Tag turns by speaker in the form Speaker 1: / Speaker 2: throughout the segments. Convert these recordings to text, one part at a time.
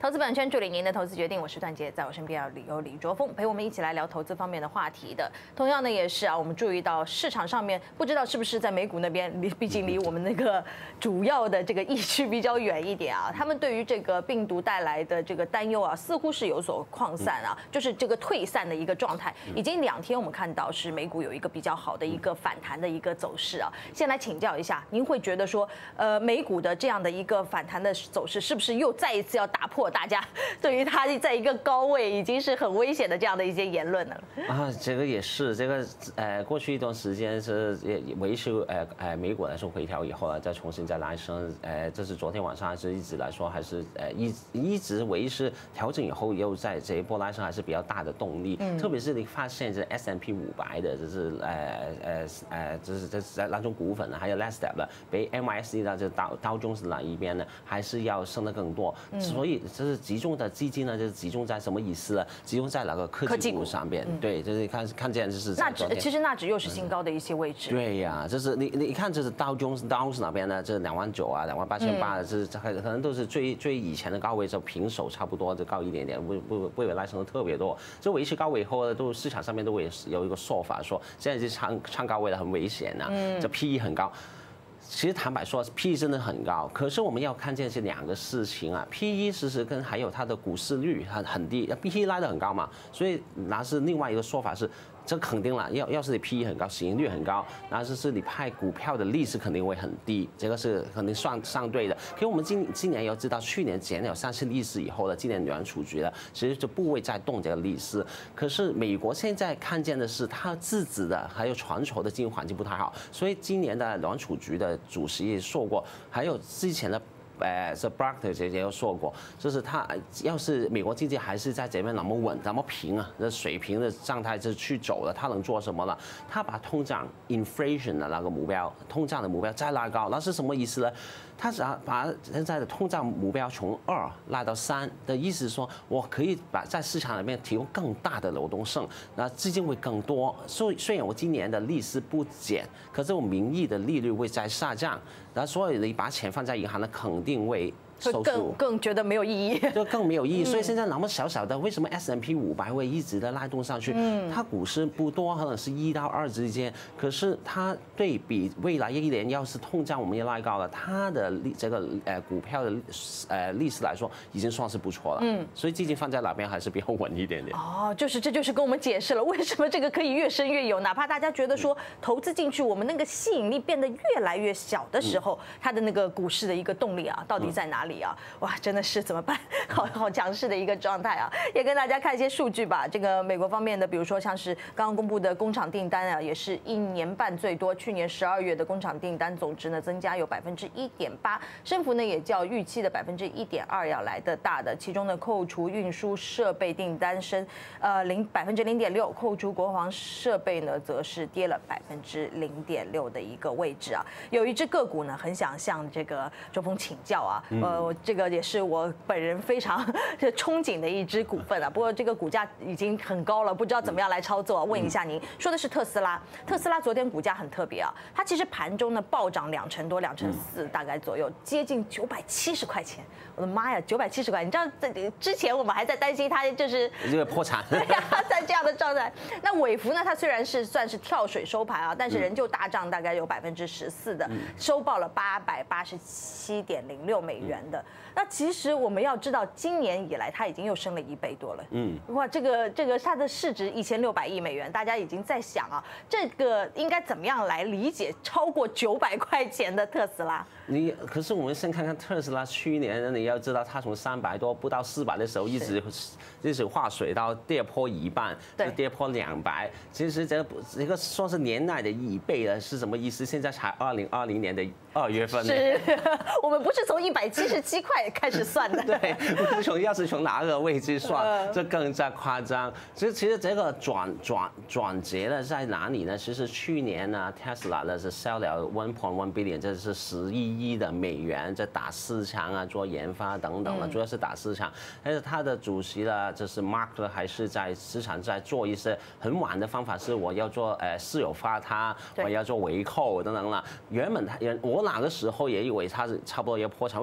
Speaker 1: 投资版权助理您的投资决定，我是段杰，在我身边有李卓峰陪我们一起来聊投资方面的话题的。同样呢，也是我们注意到市场上面，不知道是不是在美股那边，毕竟离我们那个主要的这个疫区比较远一点他们对于这个病毒带来的这个担忧似乎是有所扩散就是这个退散的一个状态。已经2天我们看到是美股有一个比较好的一个反弹的一个走势先来请教一下，您会觉得说，美股的这样的一个反弹的走势，是不是又再一次要打破大家对于它在一个高位已经是很危险的这样的一些言论呢？
Speaker 2: 这个也是，这个过去一段时间是维持美股来说回调以后再重新再拉升，这是昨天晚上还是一直来说还是一直维持调整以后又在这一波拉升还是比较大的动力，特别是你发现这 S&P 500的这是那种股份还有 Nasdaq 的，比 MSCI 的这道琼斯那一边呢还是要升得更多，所以这是集中的资金呢，就是集中在什么意思呢？集中在那个科技股上边，对，就是看见就是
Speaker 1: 其实纳指又是新高的一些位置。
Speaker 2: 对呀，就是你看，就是道琼斯那边呢，这29000啊，28800，这可能都是最以前的高位，就平手差不多，就高一点点，不会拉升的特别多。这维持高位以后呢，都市场上面都会有一个说法，说现在是唱高位的很危险这 PE 很高。其实坦白说 ，PE 真的很高，可是我们要看见是2个事情PE 其实跟还有它的股市率很低 ，PE 拉得很高嘛，所以那是另外一个说法是。这肯定了，要是你 PE 很高，市盈率很高，那就是你派股票的利息肯定会很低，这个是肯定相对的。可是我们今年要知道，去年减了3次利息以后呢，今年联储局呢，其实就不会再动这个利息。可是美国现在看见的是，它自己的还有全球的经济环境不太好，所以今年的联储局的主席也说过，还有之前的。这 Barclay 也有说过，就是他要是美国经济还是在这边那么稳、那么平这水平的状态就去走了，他能做什么呢？他把通胀 inflation 的那个目标，通胀的目标再拉高，那是什么意思呢？他只要把现在的通胀目标从2拉到3的意思是说，我可以在市场里面提供更大的流动性，那资金会更多。虽然我今年的利息不减，可是我名义的利率会在下降，那所以你把钱放在银行呢，肯定会。
Speaker 1: 更觉得没有意义，
Speaker 2: 就更没有意义。所以现在那么小的，为什么 S&P 500会一直的拉动上去？它股市不多，可能是1到2之间，可是它对比未来1年要是通胀我们也拉高了，它的这个股票的利息来说，已经算是不错了。所以基金放在哪边还是比较稳一点点。
Speaker 1: 这就是跟我们解释了为什么这个可以越升越有，哪怕大家觉得说投资进去，我们那个吸引力变得越来越小的时候，它的那个股市的一个动力到底在哪里？哇，真的是怎么办？好强势的一个状态也跟大家看一些数据吧。这个美国方面的，比如说像是刚刚公布的工厂订单也是1年半最多。去年12月的工厂订单总值呢增加有1.8%，升幅呢也较预期的1.2%要来得大的。其中呢，扣除运输设备订单升0.6%，扣除国防设备呢则是跌了0.6%的一个位置有一只个股呢，很想向这个周峰请教这个也是我本人非常憧憬的一只股份不过这个股价已经很高了，不知道怎么样来操作问一下您，说的是特斯拉。特斯拉昨天股价很特别它其实盘中呢暴涨2成多，2.4%大概左右，接近970块钱。我的妈呀，970块！你知道之前我们还在担心它就是
Speaker 2: 这个破产，
Speaker 1: 对在这样的状态。那伟福呢，它虽然是算是跳水收盘但是仍旧大涨，大概有14%的，收报了887.06美元的。那其实我们要知道，今年以来它已经又升了1倍多了。哇，这个它的市值1600亿美元，大家已经在想这个应该怎么样来理解超过900块钱的特斯拉？
Speaker 2: 可是我们先看看特斯拉去年，你要知道它从300多不到400的时候，一直化水到跌破1半，就跌破200。其实这个说是年内的1倍了，是什么意思？现在才2020年的2月份。是，
Speaker 1: 我们不是从177块开始算的。
Speaker 2: 对，要是从哪个位置算，这更加夸张。其实这个转折呢在哪里呢？其实去年呢，Tesla 呢是 sell 了1.1 billion， 这是11亿的美元，在打市场做研发等等主要是打市场。但是他的主席呢，就是 Mark 呢，还是在市场在做一些很晚的方法，是我要做私有化它，我要做回扣等等了。原本我哪个时候也以为它是差不多要破产，为什么？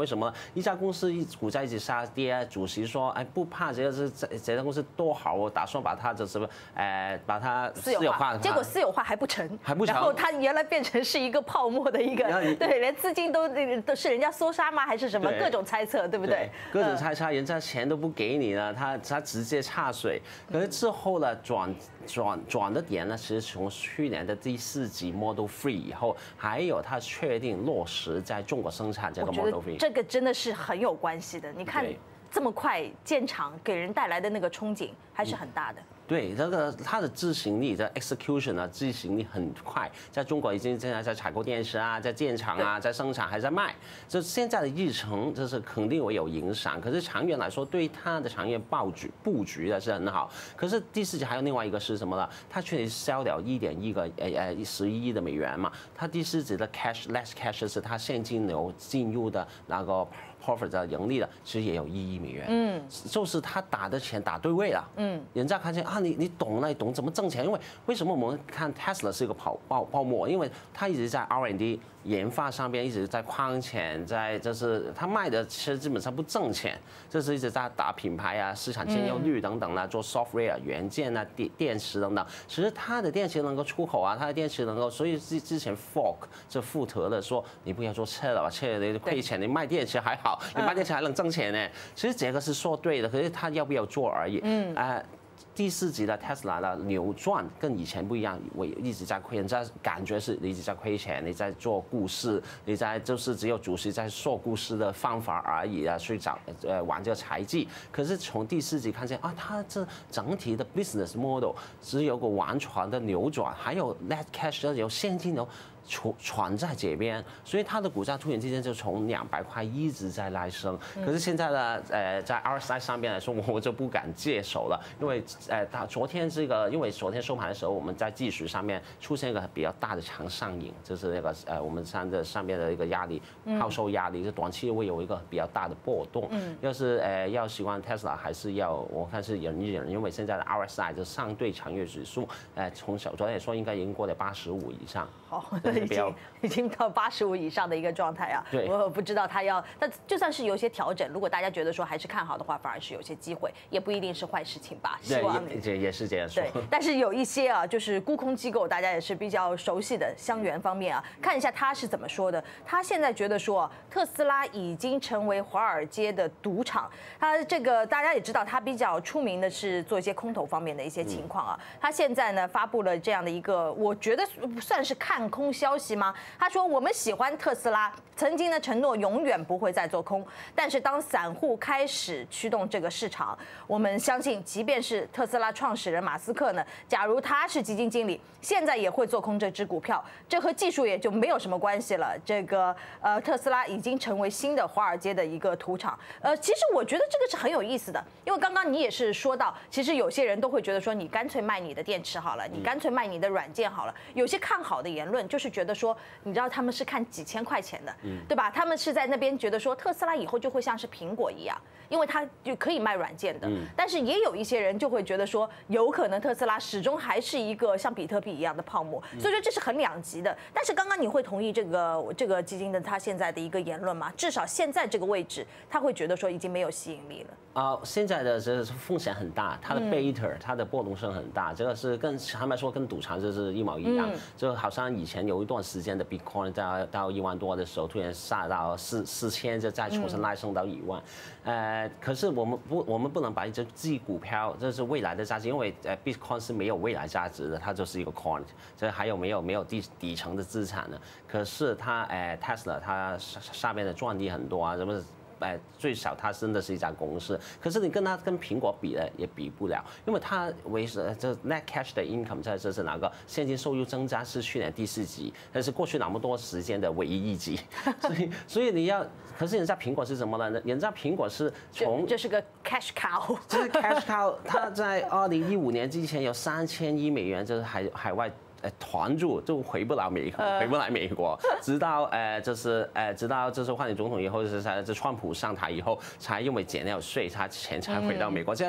Speaker 2: 一家公司股价一直下跌，主席说，哎，不怕，这家公司多好，我打算把它把它
Speaker 1: 私有化，结果私有化还不成，然后它原来变成是一个泡沫的一个，对，连资金都是人家缩沙吗？还是什么各种猜测，对不对？
Speaker 2: 各种猜测，人家钱都不给你了，他直接插水。可是之后呢，转的点呢，其实从去年的第4季 Model 3以后，还有他确定落实在中国生产这个 Model 3，
Speaker 1: 这个真的是很有关系的。你看这么快建厂，给人带来的那个憧憬还是很大的。
Speaker 2: 对，这个它的执行力的 execution 啊，执行力很快，在中国已经现在在采购电池啊，在建厂啊，在生产还在卖，这现在的日程这是肯定会有影响。可是长远来说，对它的长远布局的是很好。可是第4季还有另外一个是什么呢？它确实销了1.1个11亿的美元嘛，它第4季的 less cash 是它现金流进入的那个。profit 的盈利的，其实也有1亿美元，就是他打的钱打对位了，人家看见啊，你懂了，你懂怎么挣钱，因为什么我们看 Tesla 是一个泡沫，因为它一直在 R&D 研发上边一直在框钱，就是它卖的其实基本上不挣钱，这是一直在打品牌啊、市场占有率等等啊，做 software 元件啊、电池等等，其实它的电池能够出口啊，它的电池能够，所以之前 富特的说你不要做车了吧，车你亏钱，你卖电池还好。你卖电池还能挣钱呢，其实这个是说对的，可是他要不要做而已。第4季的 Tesla 的扭转跟以前不一样，我一直在亏，人家感觉是你一直在亏钱，你在做故事，你在就是只有主席在说故事的方法而已啊，去玩这个财技。可是从第4季看见啊，它这整体的 business model 只有个完全的扭转，还有 net cash 有现金流。船在这边，所以它的股价突然之间就从200块一直在拉升。可是现在呢，在 RSI 上边来说，我就不敢接手了，因为它昨天因为昨天收盘的时候，我们在技术上面出现一个比较大的长上影，就是那个我们上面的一个压力，抛售压力，就短期会有一个比较大的波动。要是要喜欢 Tesla， 还是要我看是忍一忍，因为现在的 RSI 就相对强弱指数，从昨天也说应该已经过了85以上。
Speaker 1: 好。已经到85以上的一个状态啊！
Speaker 2: 对，
Speaker 1: 我不知道它但就算是有些调整，如果大家觉得说还是看好的话，反而是有些机会，也不一定是坏事情吧。希望
Speaker 2: 也是这样说。
Speaker 1: 对，但是有一些啊，就是沽空机构，大家也是比较熟悉的香橼方面啊，看一下他是怎么说的。他现在觉得说，特斯拉已经成为华尔街的赌场。他这个大家也知道，他比较出名的是做一些空头方面的一些情况啊。他现在呢发布了这样的一个，我觉得算是看空消息吗？他说我们喜欢特斯拉，曾经呢承诺永远不会再做空，但是当散户开始驱动这个市场，我们相信，即便是特斯拉创始人马斯克呢，假如他是基金经理，现在也会做空这只股票，这和技术也就没有什么关系了。这个特斯拉已经成为新的华尔街的一个赌场。其实我觉得这个是很有意思的，因为刚刚你也是说到，其实有些人都会觉得说，你干脆卖你的电池好了，你干脆卖你的软件好了。有些看好的言论就是觉得说，你知道他们是看几千块钱的，对吧？他们是在那边觉得说，特斯拉以后就会像是苹果一样，因为它就可以卖软件的。但是也有一些人就会觉得说，有可能特斯拉始终还是一个像比特币一样的泡沫，所以说这是很两极的。但是刚刚你会同意这个基金的他现在的一个言论吗？至少现在这个位置，他会觉得说已经没有吸引力了。
Speaker 2: 现在的这风险很大，它的 beta 它的波动性很大，这个是跟他们说跟赌场就是一模一样，就好像以前有一段时间的 Bitcoin 到1万多的时候，突然杀到4000，就再重新拉升到1万。可是我们不能把一只股票，这是未来的价值，因为Bitcoin 是没有未来价值的，它就是一个 coin， 这还有没有底层的资产呢？可是它Tesla 它下面的赚利很多啊，什么？最少它真的是一家公司，可是你跟苹果比呢，也比不了，因为它这 net cash 的 income 这是哪个现金收入增加是去年第4季，但是过去那么多时间的唯一一季，所以你要，可是人家苹果是什么呢？人家苹果是
Speaker 1: 这是个 cash cow，
Speaker 2: 这是 cash cow， 它在2015年之前有3000亿美元，就是海外。团住就回不来美国，直到换了总统以后，是川普上台以后，才因为减了税，他钱才回到美国。现在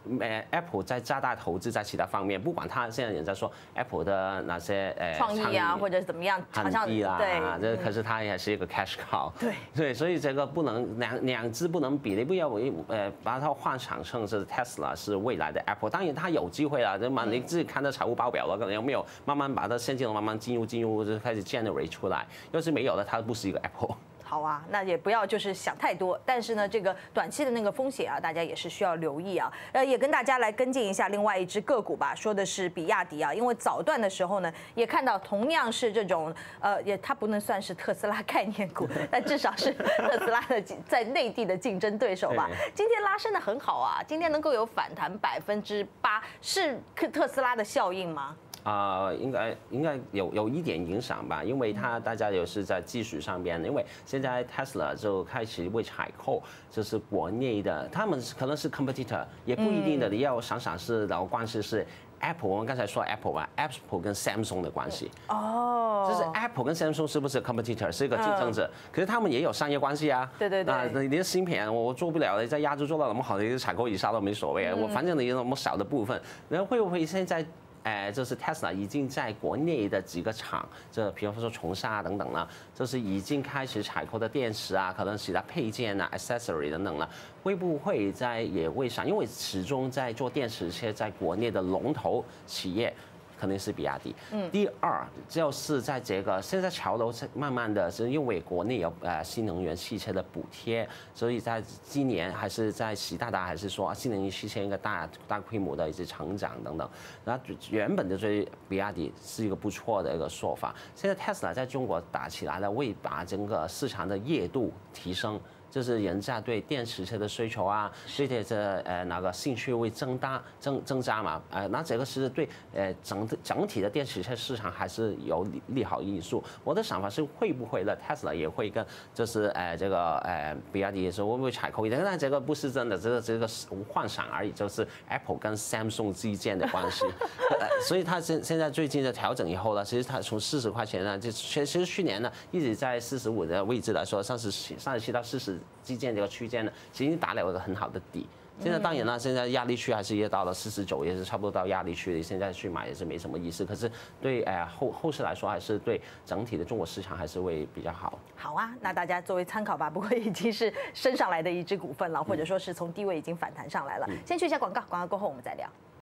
Speaker 2: Apple 在加大投资在其他方面，不管他现在人在说 Apple 的那些
Speaker 1: 创意啊，或者是怎么样，好像
Speaker 2: 对，这可是
Speaker 1: 嗯
Speaker 2: 它也是一个 cash cow。
Speaker 1: 对，
Speaker 2: 所以这个不能两只不能比，你不要把它幻想成是 Tesla 是未来的 Apple， 当然它有机会了，你自己看到财务报表了，可能有没有慢慢把它现金流慢慢进入就开始 generate 出来，要是没有的，它不是一个 Apple。
Speaker 1: 好啊，那也不要就是想太多，但是呢，这个短期的那个风险啊，大家也是需要留意啊。也跟大家来跟进一下另外一只个股吧，说的是比亚迪啊，因为早段的时候呢，也看到同样是这种它不能算是特斯拉概念股，但至少是特斯拉的在内地的竞争对手吧。今天拉升的很好啊，今天能够有反弹8%，是特斯拉的效应吗？
Speaker 2: 应该有一点影响吧，因为大家也是在技术上边，因为现在 Tesla 就开始会采购，就是国内的，他们可能是 competitor， 也不一定的，你要想想是然后关系是 Apple， 我们刚才说 Apple 吧 ，Apple 跟 Samsung 的关系，就是 Apple 跟 Samsung 是不是 competitor， 是一个竞争者，可是他们也有商业关系啊，
Speaker 1: 对，
Speaker 2: 你的芯片我做不了，你在亚洲做到那么好，你采购以下都没所谓，我反正你有那么小的部分，然后会不会现在？就是 Tesla 已经在国内的几个厂，这比方说重沙等等了，就是已经开始采购的电池啊，可能其他配件啊、accessory 等等了，会不会也会上？因为始终在做电池车，在国内的龙头企业。肯定是比亚迪。第二就是在这个现在潮流慢慢的是因为国内有新能源汽车的补贴，所以在今年还是在习大大还是说新能源汽车一个大规模的一些成长等等。然后原本的对比亚迪是一个不错的一个说法。现在 Tesla 在中国打起来了，会把整个市场的热度提升。就是人家对电池车的需求啊，对那个兴趣会增加嘛，那这个是对整体的电池车市场还是有利好因素。我的想法是会不会的 Tesla 也会跟就是这个比亚迪也是会不会采购一点？但这个不是真的，这个是幻想而已，就是 Apple 跟 Samsung 之间的关系。所以它现在最近的调整以后呢，其实它从40块钱呢，其实去年呢一直在45的位置来说，37到40。之间这个区间呢，其实已经打了一个很好的底。现在当然了，现在压力区还是也到了49，也是差不多到压力区。现在去买也是没什么意思。可是对后市来说，还是对整体的中国市场还是会比较好。
Speaker 1: 好啊，那大家作为参考吧。不过已经是升上来的一只股份了，或者说是从低位已经反弹上来了。先去一下广告，广告过后我们再聊。